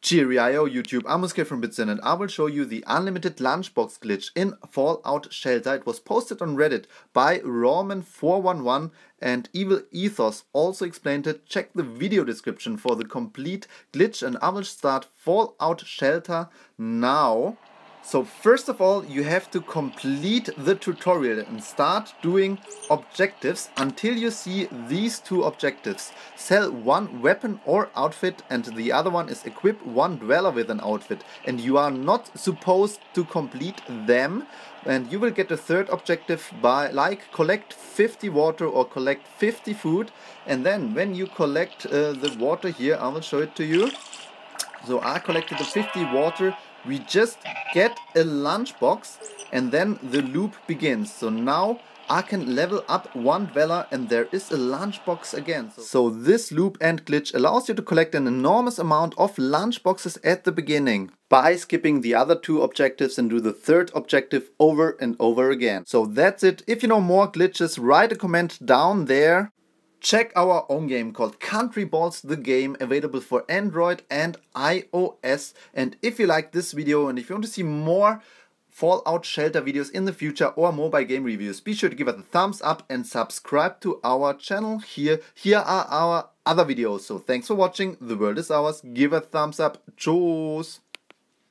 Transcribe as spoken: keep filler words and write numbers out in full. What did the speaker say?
Cheerio YouTube, I'm Muske from Bitsin and I will show you the unlimited lunchbox glitch in Fallout Shelter. It was posted on Reddit by Rawman four one one and Evil Ethos also explained it. Check the video description for the complete glitch and I will start Fallout Shelter now. So first of all, you have to complete the tutorial and start doing objectives until you see these two objectives. Sell one weapon or outfit and the other one is equip one dweller with an outfit. And you are not supposed to complete them. And you will get a third objective by like collect fifty water or collect fifty food. And then when you collect uh, the water here, I will show it to you. So I collected the fifty water. We just get a lunchbox and then the loop begins. So now I can level up one dweller and there is a lunchbox again. So, so this loop and glitch allows you to collect an enormous amount of lunchboxes at the beginning by skipping the other two objectives and do the third objective over and over again. So that's it. If you know more glitches, write a comment down there. Check our own game called Country Balls the Game, available for Android and iOS. And if you like this video and if you want to see more Fallout Shelter videos in the future or mobile game reviews, be sure to give us a thumbs up and subscribe to our channel here. Here are our other videos. So thanks for watching. The world is ours. Give a thumbs up. Tschüss.